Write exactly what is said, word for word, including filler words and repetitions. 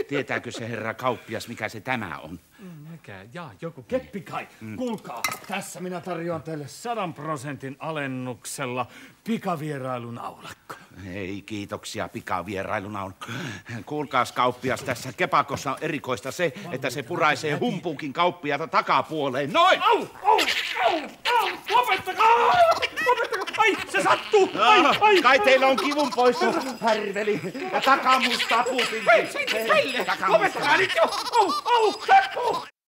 Tietääkö se herra kauppias, mikä se tämä on? Mikä? Jaa, joku keppi kai. Mm. Kuulkaa, tässä minä tarjoan teille sadan prosentin alennuksella pikavierailunaulakko. Ei, kiitoksia pikavierailunaulakko. Kuulkaas kauppias, tässä kepakossa on erikoista se, että se puraisee humpuukin kauppiata takapuoleen. Noin! Au, au, au, au, lopettakaa! Lopettakaa! Ai, se sattuu! Ai, ai! Kai teillä on kivun poissa, härveli, ja takamusta puutinkin. Hei, sinne, Pelle! Lopettakaa nyt jo! Au, au, sattuu!